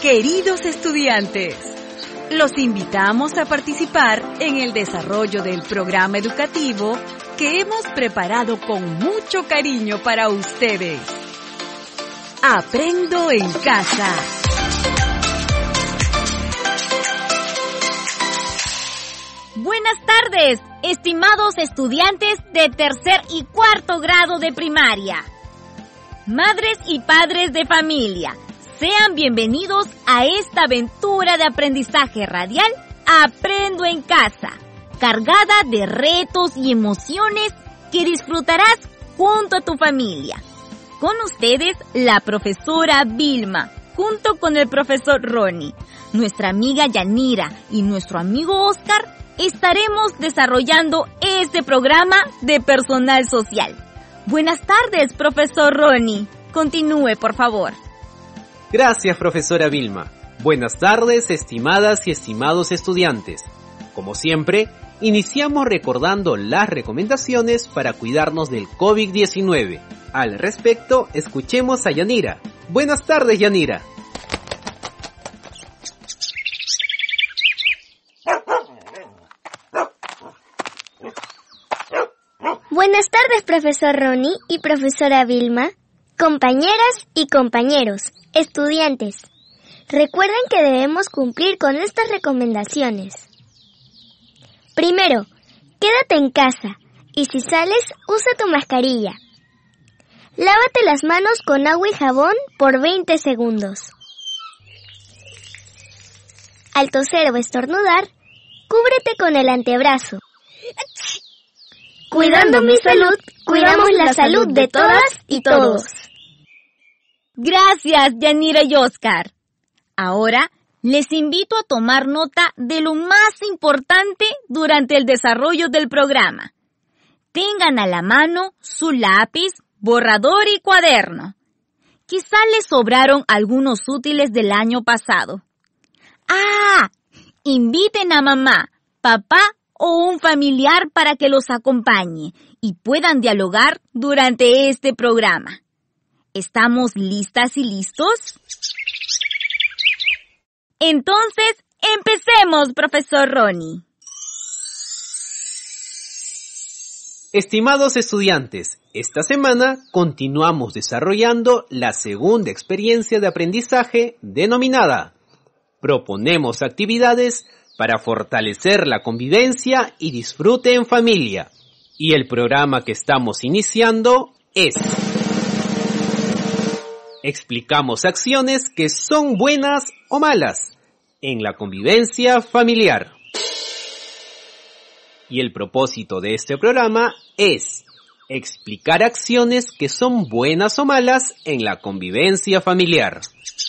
Queridos estudiantes, los invitamos a participar en el desarrollo del programa educativo que hemos preparado con mucho cariño para ustedes. Aprendo en casa. Buenas tardes, estimados estudiantes de tercer y cuarto grado de primaria. Madres y padres de familia, sean bienvenidos a esta aventura de aprendizaje radial Aprendo en Casa, cargada de retos y emociones que disfrutarás junto a tu familia. Con ustedes, la profesora Vilma, junto con el profesor Ronnie, nuestra amiga Yanira y nuestro amigo Oscar, estaremos desarrollando este programa de personal social. Buenas tardes, profesor Ronnie. Continúe, por favor. Gracias, profesora Vilma. Buenas tardes, estimadas y estimados estudiantes. Como siempre, iniciamos recordando las recomendaciones para cuidarnos del COVID-19. Al respecto, escuchemos a Yanira. Buenas tardes, Yanira. Buenas tardes, profesor Ronnie y profesora Vilma, compañeras y compañeros, estudiantes. Recuerden que debemos cumplir con estas recomendaciones. Primero, quédate en casa y si sales, usa tu mascarilla. Lávate las manos con agua y jabón por 20 segundos. Al toser o estornudar, cúbrete con el antebrazo. Cuidando mi salud, cuidamos la salud de todas y todos. Gracias, Yanira y Oscar. Ahora, les invito a tomar nota de lo más importante durante el desarrollo del programa. Tengan a la mano su lápiz, borrador y cuaderno. Quizá les sobraron algunos útiles del año pasado. Inviten a mamá, papá o un familiar para que los acompañe y puedan dialogar durante este programa. ¿Estamos listas y listos? Entonces, empecemos, profesor Ronnie. Estimados estudiantes, esta semana continuamos desarrollando la segunda experiencia de aprendizaje denominada Proponemos actividades para fortalecer la convivencia y disfrute en familia. Y el programa que estamos iniciando es: explicamos acciones que son buenas o malas en la convivencia familiar. Y el propósito de este programa es explicar acciones que son buenas o malas en la convivencia familiar.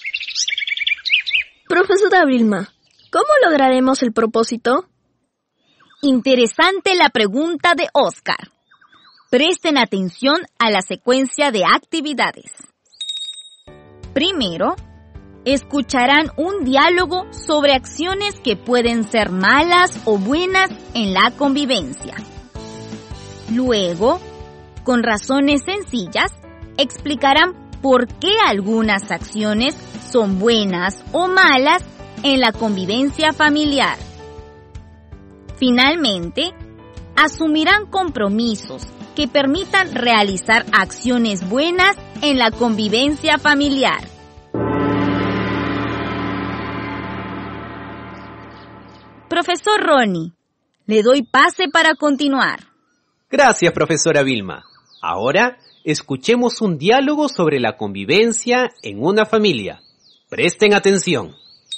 Profesora Vilma, ¿cómo lograremos el propósito? Interesante la pregunta de Oscar. Presten atención a la secuencia de actividades. Primero, escucharán un diálogo sobre acciones que pueden ser malas o buenas en la convivencia. Luego, con razones sencillas, explicarán por qué algunas acciones son buenas o malas en la convivencia familiar. Finalmente, asumirán compromisos que permitan realizar acciones buenas en la convivencia familiar. Profesor Ronnie, le doy pase para continuar. Gracias, profesora Vilma. Ahora, escuchemos un diálogo sobre la convivencia en una familia. Presten atención.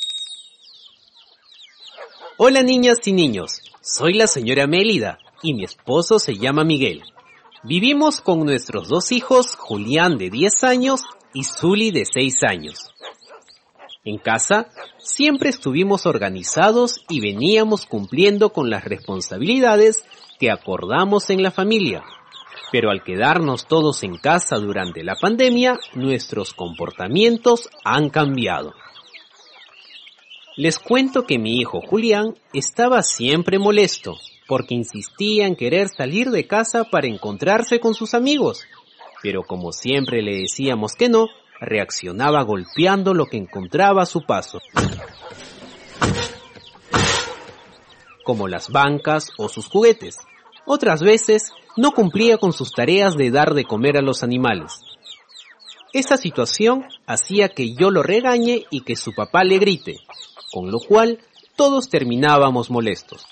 Hola, niñas y niños. Soy la señora Mélida y mi esposo se llama Miguel. Vivimos con nuestros dos hijos, Julián de 10 años y Zuli de 6 años. En casa, siempre estuvimos organizados y veníamos cumpliendo con las responsabilidades que acordamos en la familia. Pero al quedarnos todos en casa durante la pandemia, nuestros comportamientos han cambiado. Les cuento que mi hijo Julián estaba siempre molesto porque insistía en querer salir de casa para encontrarse con sus amigos. Pero como siempre le decíamos que no, reaccionaba golpeando lo que encontraba a su paso, como las bancas o sus juguetes. Otras veces no cumplía con sus tareas de dar de comer a los animales. Esa situación hacía que yo lo regañe y que su papá le grite, con lo cual todos terminábamos molestos.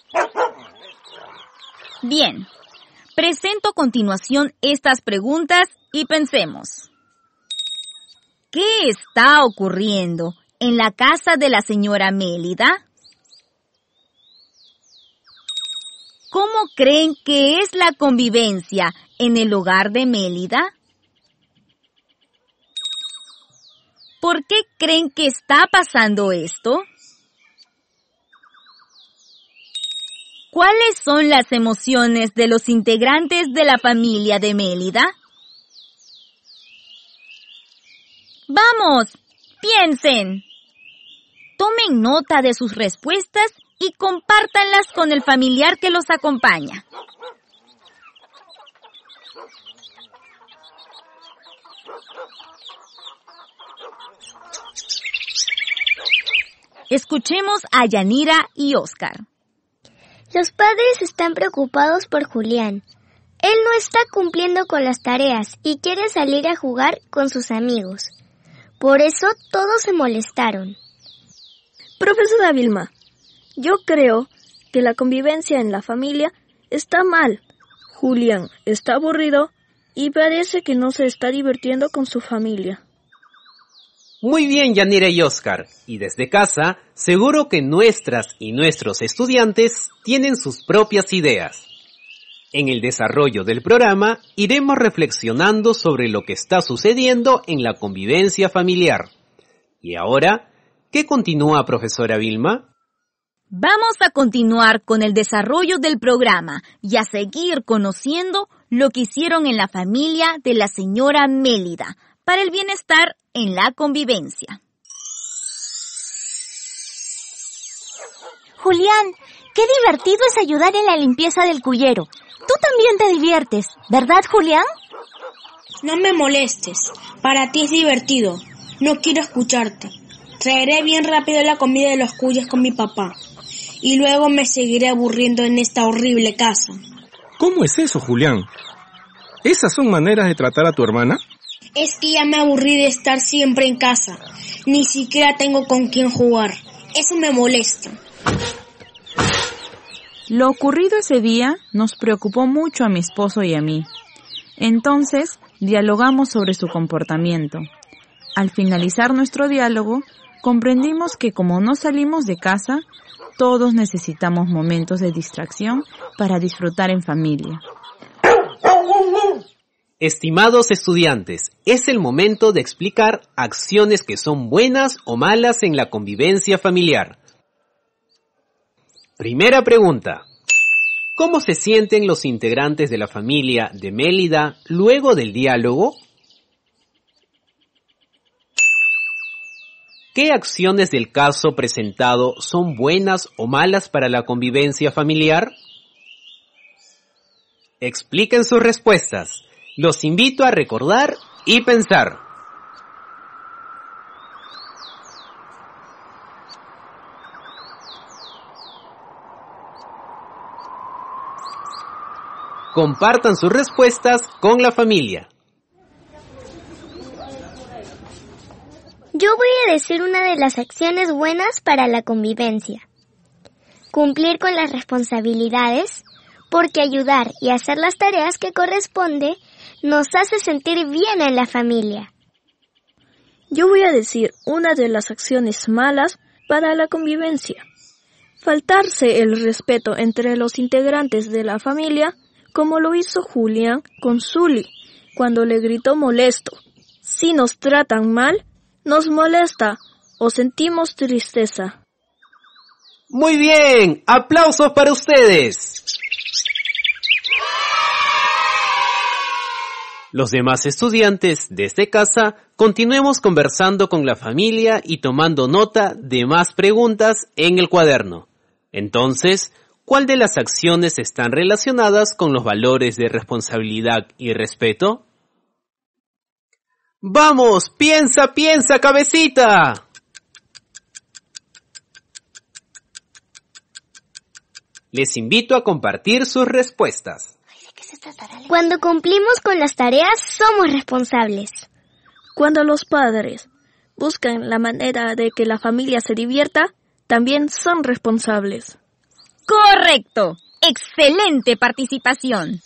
Bien, presento a continuación estas preguntas y pensemos. ¿Qué está ocurriendo en la casa de la señora Mélida? ¿Cómo creen que es la convivencia en el hogar de Mélida? ¿Por qué creen que está pasando esto? ¿Cuáles son las emociones de los integrantes de la familia de Mélida? ¡Vamos! ¡Piensen! Tomen nota de sus respuestas y compártanlas con el familiar que los acompaña. Escuchemos a Yanira y Oscar. Los padres están preocupados por Julián. Él no está cumpliendo con las tareas y quiere salir a jugar con sus amigos. Por eso todos se molestaron. Profesora Vilma, yo creo que la convivencia en la familia está mal. Julián está aburrido y parece que no se está divirtiendo con su familia. Muy bien, Yanira y Oscar. Y desde casa, seguro que nuestras y nuestros estudiantes tienen sus propias ideas. En el desarrollo del programa, iremos reflexionando sobre lo que está sucediendo en la convivencia familiar. Y ahora, ¿qué continúa, profesora Vilma? Vamos a continuar con el desarrollo del programa y a seguir conociendo lo que hicieron en la familia de la señora Mélida para el bienestar en la convivencia. Julián, qué divertido es ayudar en la limpieza del cuyero. Tú también te diviertes, ¿verdad, Julián? No me molestes. Para ti es divertido. No quiero escucharte. Traeré bien rápido la comida de los cuyes con mi papá. Y luego me seguiré aburriendo en esta horrible casa. ¿Cómo es eso, Julián? ¿Esas son maneras de tratar a tu hermana? Es que ya me aburrí de estar siempre en casa. Ni siquiera tengo con quién jugar. Eso me molesta. Lo ocurrido ese día nos preocupó mucho a mi esposo y a mí. Entonces, dialogamos sobre su comportamiento. Al finalizar nuestro diálogo, comprendimos que como no salimos de casa, todos necesitamos momentos de distracción para disfrutar en familia. Estimados estudiantes, es el momento de explicar acciones que son buenas o malas en la convivencia familiar. Primera pregunta. ¿Cómo se sienten los integrantes de la familia de Mélida luego del diálogo? ¿Qué acciones del caso presentado son buenas o malas para la convivencia familiar? Expliquen sus respuestas. Los invito a recordar y pensar. Compartan sus respuestas con la familia. Yo voy a decir una de las acciones buenas para la convivencia. Cumplir con las responsabilidades, porque ayudar y hacer las tareas que corresponde nos hace sentir bien en la familia. Yo voy a decir una de las acciones malas para la convivencia. Faltarse el respeto entre los integrantes de la familia, como lo hizo Julián con Zuli, cuando le gritó molesto. Si nos tratan mal, nos molesta o sentimos tristeza. Muy bien, aplausos para ustedes. Los demás estudiantes desde casa continuemos conversando con la familia y tomando nota de más preguntas en el cuaderno. Entonces, ¿cuál de las acciones están relacionadas con los valores de responsabilidad y respeto? ¡Vamos! ¡Piensa, piensa, cabecita! Les invito a compartir sus respuestas. Cuando cumplimos con las tareas, somos responsables. Cuando los padres buscan la manera de que la familia se divierta, también son responsables. ¡Correcto! ¡Excelente participación!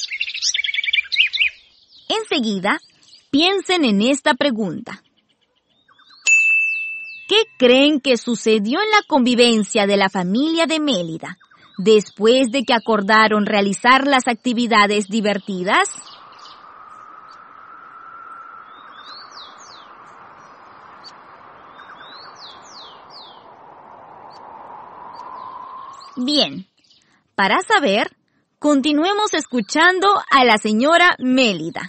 Enseguida, piensen en esta pregunta. ¿Qué creen que sucedió en la convivencia de la familia de Mélida después de que acordaron realizar las actividades divertidas? Bien, para saber, continuemos escuchando a la señora Mélida.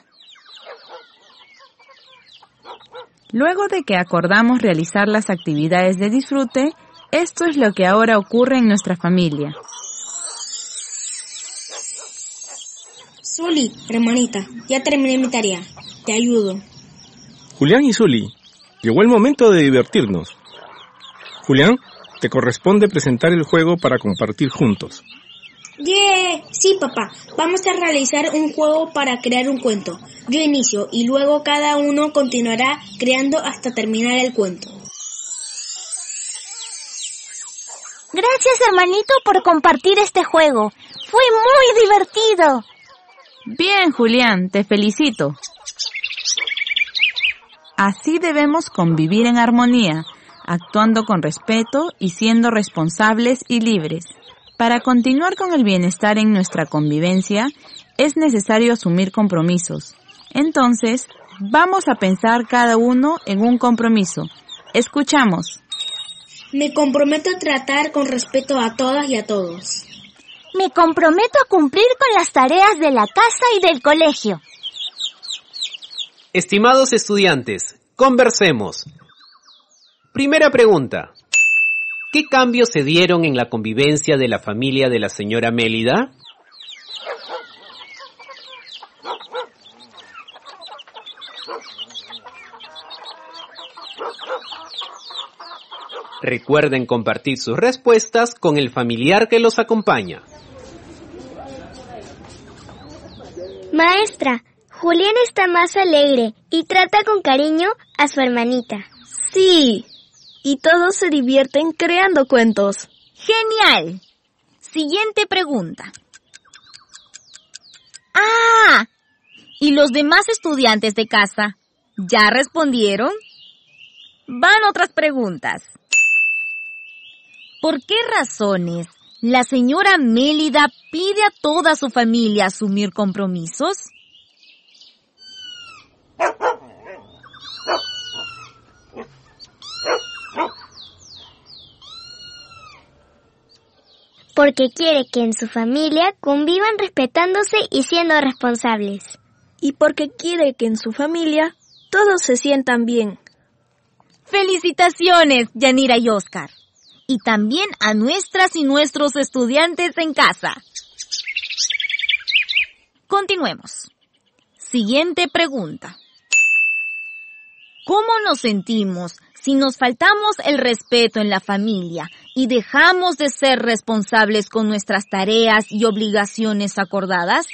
Luego de que acordamos realizar las actividades de disfrute, esto es lo que ahora ocurre en nuestra familia. Zuli, hermanita, ya terminé mi tarea. Te ayudo. Julián y Zuli, llegó el momento de divertirnos. Julián, te corresponde presentar el juego para compartir juntos. ¡Yeah! Sí, papá. Vamos a realizar un juego para crear un cuento. Yo inicio y luego cada uno continuará creando hasta terminar el cuento. Gracias, hermanito, por compartir este juego. Fue muy divertido. Bien, Julián, te felicito. Así debemos convivir en armonía, actuando con respeto y siendo responsables y libres. Para continuar con el bienestar en nuestra convivencia, es necesario asumir compromisos. Entonces, vamos a pensar cada uno en un compromiso. Escuchamos. Me comprometo a tratar con respeto a todas y a todos. Me comprometo a cumplir con las tareas de la casa y del colegio. Estimados estudiantes, conversemos. Primera pregunta. ¿Qué cambios se dieron en la convivencia de la familia de la señora Mélida? Recuerden compartir sus respuestas con el familiar que los acompaña. Maestra, Julián está más alegre y trata con cariño a su hermanita. Sí, y todos se divierten creando cuentos. ¡Genial! Siguiente pregunta. ¡Ah! ¿Y los demás estudiantes de casa ya respondieron? Van otras preguntas. ¿Por qué razones la señora Mélida pide a toda su familia asumir compromisos? Porque quiere que en su familia convivan respetándose y siendo responsables. Y porque quiere que en su familia todos se sientan bien. ¡Felicitaciones, Yanira y Oscar! Y también a nuestras y nuestros estudiantes en casa. Continuemos. Siguiente pregunta. ¿Cómo nos sentimos si nos faltamos el respeto en la familia y dejamos de ser responsables con nuestras tareas y obligaciones acordadas?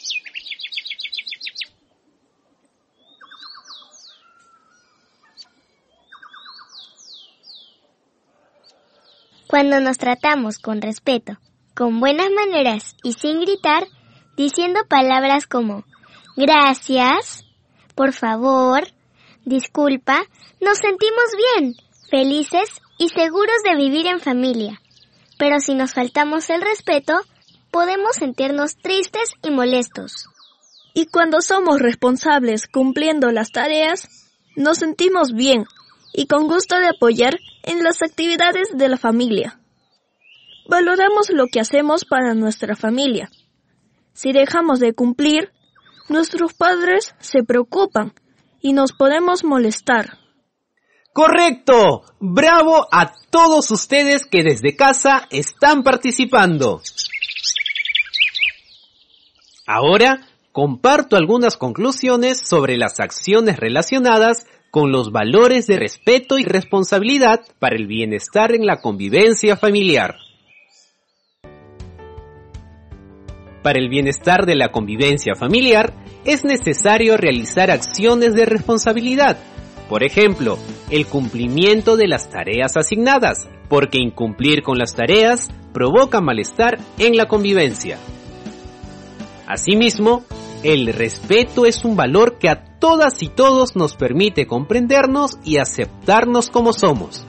Cuando nos tratamos con respeto, con buenas maneras y sin gritar, diciendo palabras como gracias, por favor, disculpa, nos sentimos bien, felices y seguros de vivir en familia. Pero si nos faltamos el respeto, podemos sentirnos tristes y molestos. Y cuando somos responsables cumpliendo las tareas, nos sentimos bien y con gusto de apoyar en las actividades de la familia. Valoramos lo que hacemos para nuestra familia. Si dejamos de cumplir, nuestros padres se preocupan y nos podemos molestar. ¡Correcto! ¡Bravo a todos ustedes que desde casa están participando! Ahora comparto algunas conclusiones sobre las acciones relacionadas con los valores de respeto y responsabilidad para el bienestar en la convivencia familiar. Para el bienestar de la convivencia familiar, es necesario realizar acciones de responsabilidad. Por ejemplo, el cumplimiento de las tareas asignadas, porque incumplir con las tareas provoca malestar en la convivencia. Asimismo, el respeto es un valor que a todas y todos nos permite comprendernos y aceptarnos como somos.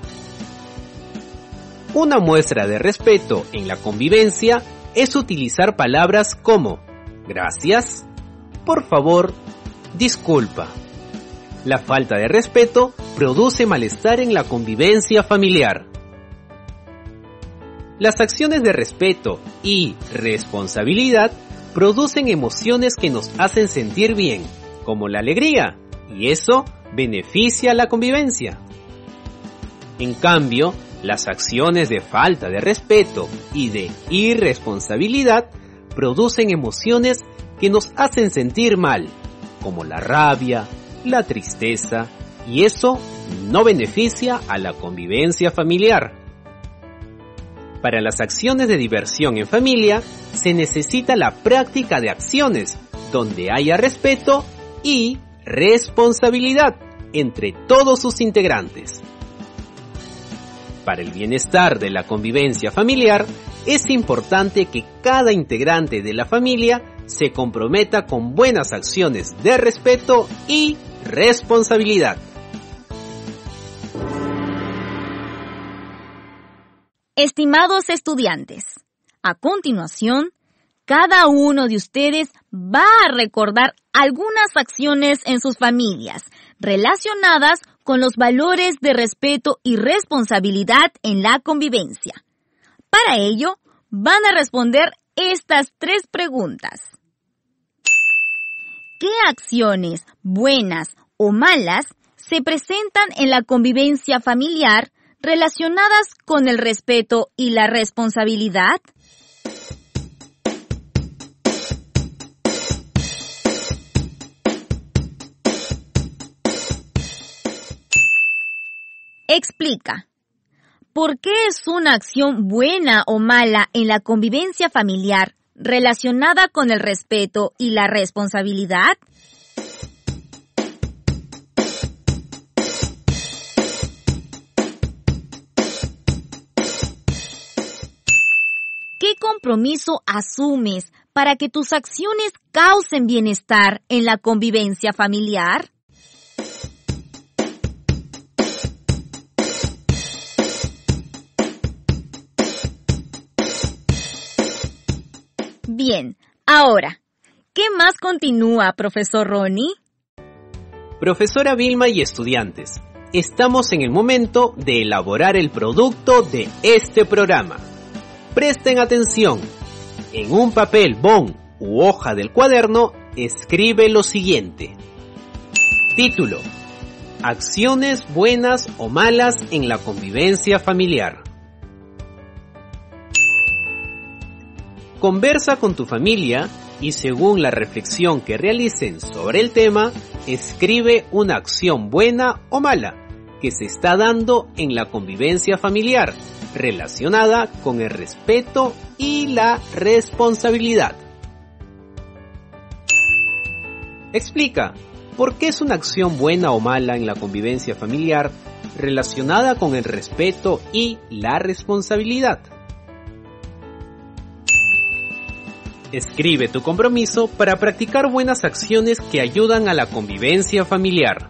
Una muestra de respeto en la convivencia es utilizar palabras como gracias, por favor, disculpa. La falta de respeto produce malestar en la convivencia familiar. Las acciones de respeto y responsabilidad producen emociones que nos hacen sentir bien, como la alegría, y eso beneficia a la convivencia. En cambio, las acciones de falta de respeto y de irresponsabilidad producen emociones que nos hacen sentir mal, como la rabia, la tristeza, y eso no beneficia a la convivencia familiar. Para las acciones de diversión en familia, se necesita la práctica de acciones donde haya respeto y responsabilidad entre todos sus integrantes. Para el bienestar de la convivencia familiar, es importante que cada integrante de la familia se comprometa con buenas acciones de respeto y responsabilidad. Estimados estudiantes, a continuación, cada uno de ustedes va a recordar algunas acciones en sus familias relacionadas con los valores de respeto y responsabilidad en la convivencia. Para ello, van a responder estas 3 preguntas. ¿Qué acciones, buenas o malas, se presentan en la convivencia familiar relacionadas con el respeto y la responsabilidad? Explica. ¿Por qué es una acción buena o mala en la convivencia familiar relacionada con el respeto y la responsabilidad? ¿Qué compromiso asumes para que tus acciones causen bienestar en la convivencia familiar? Bien, ahora, ¿qué más continúa, profesor Ronnie? Profesora Vilma y estudiantes, estamos en el momento de elaborar el producto de este programa. Presten atención. En un papel bond u hoja del cuaderno, escribe lo siguiente. Título: Acciones buenas o malas en la convivencia familiar. Conversa con tu familia y según la reflexión que realicen sobre el tema, escribe una acción buena o mala que se está dando en la convivencia familiar relacionada con el respeto y la responsabilidad. Explica por qué es una acción buena o mala en la convivencia familiar relacionada con el respeto y la responsabilidad. Escribe tu compromiso para practicar buenas acciones que ayudan a la convivencia familiar.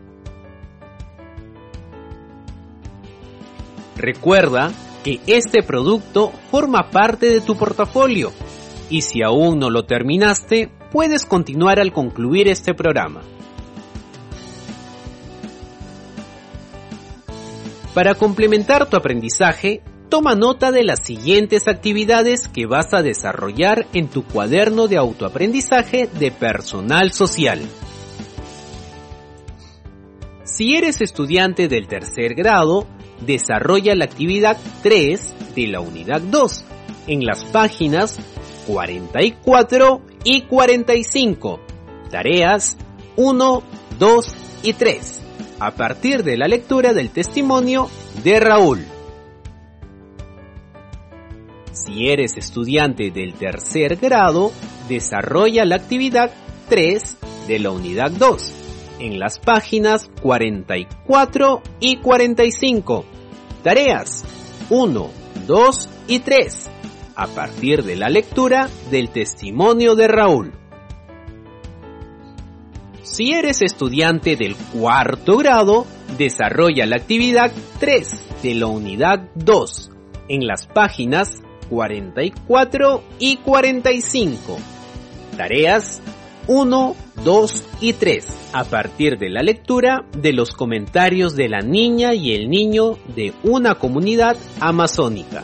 Recuerda que este producto forma parte de tu portafolio y si aún no lo terminaste, puedes continuar al concluir este programa. Para complementar tu aprendizaje, toma nota de las siguientes actividades que vas a desarrollar en tu cuaderno de autoaprendizaje de personal social. Si eres estudiante del 3er grado, desarrolla la actividad 3 de la unidad 2 en las páginas 44 y 45. Tareas 1, 2 y 3. A partir de la lectura del testimonio de Raúl. Si eres estudiante del tercer grado, desarrolla la actividad 3 de la unidad 2 en las páginas 44 y 45. Tareas 1, 2 y 3. A partir de la lectura del testimonio de Raúl. Si eres estudiante del cuarto grado, desarrolla la actividad 3 de la unidad 2 en las páginas 44 y 45. Tareas 1, 2 y 3. A partir de la lectura de los comentarios de la niña y el niño de una comunidad amazónica.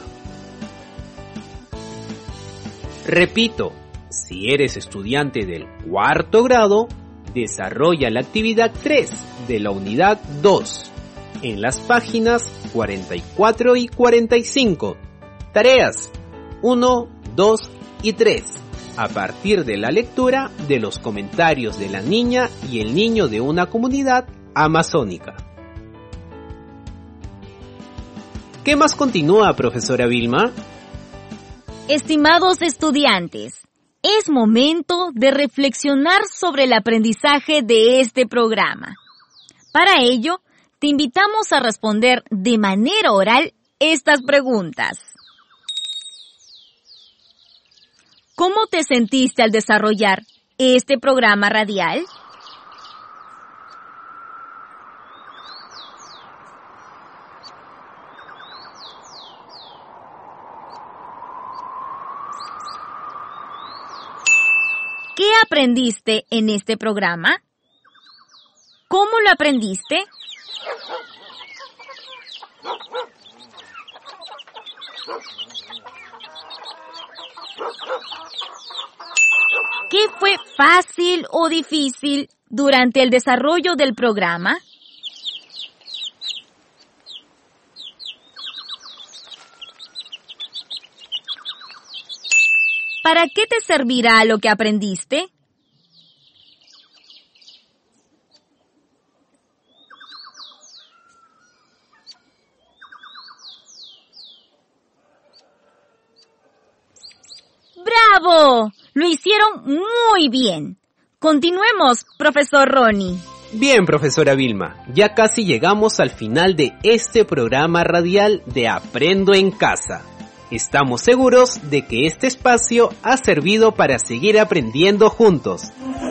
Repito, si eres estudiante del cuarto grado, desarrolla la actividad 3 de la unidad 2 en las páginas 44 y 45. Tareas 1, 2 y 3. A partir de la lectura de los comentarios de la niña y el niño de una comunidad amazónica. ¿Qué más continúa, profesora Vilma? Estimados estudiantes, es momento de reflexionar sobre el aprendizaje de este programa. Para ello, te invitamos a responder de manera oral estas preguntas. ¿Cómo te sentiste al desarrollar este programa radial? ¿Qué aprendiste en este programa? ¿Cómo lo aprendiste? ¿Qué fue fácil o difícil durante el desarrollo del programa? ¿Para qué te servirá lo que aprendiste? ¡Bravo! Lo hicieron muy bien. Continuemos, profesor Ronnie. Bien, profesora Vilma, ya casi llegamos al final de este programa radial de Aprendo en Casa. Estamos seguros de que este espacio ha servido para seguir aprendiendo juntos.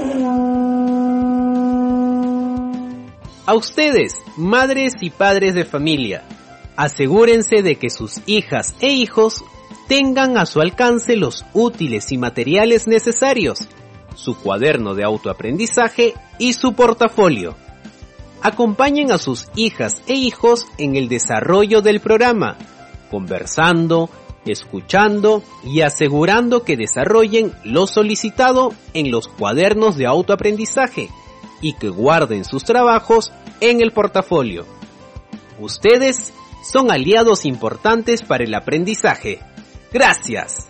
A ustedes, madres y padres de familia, asegúrense de que sus hijas e hijos tengan a su alcance los útiles y materiales necesarios, su cuaderno de autoaprendizaje y su portafolio. Acompañen a sus hijas e hijos en el desarrollo del programa, conversando, escuchando y asegurando que desarrollen lo solicitado en los cuadernos de autoaprendizaje y que guarden sus trabajos en el portafolio. Ustedes son aliados importantes para el aprendizaje. ¡Gracias!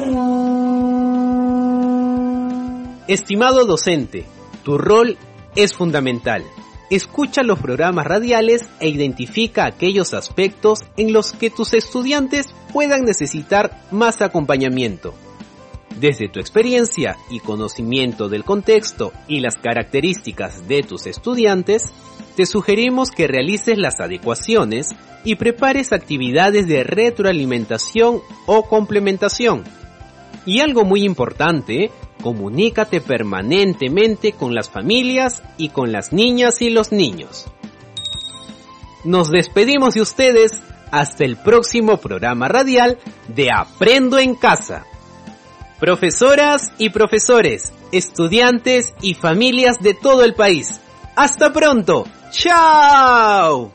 Estimado docente, tu rol es fundamental. Escucha los programas radiales e identifica aquellos aspectos en los que tus estudiantes puedan necesitar más acompañamiento. Desde tu experiencia y conocimiento del contexto y las características de tus estudiantes, te sugerimos que realices las adecuaciones y prepares actividades de retroalimentación o complementación. Y algo muy importante, comunícate permanentemente con las familias y con las niñas y los niños. Nos despedimos de ustedes hasta el próximo programa radial de Aprendo en Casa. Profesoras y profesores, estudiantes y familias de todo el país. ¡Hasta pronto! ¡Chao!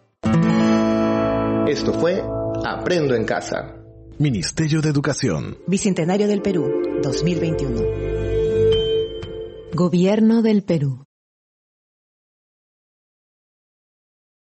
Esto fue Aprendo en Casa. Ministerio de Educación. Bicentenario del Perú, 2021. Gobierno del Perú.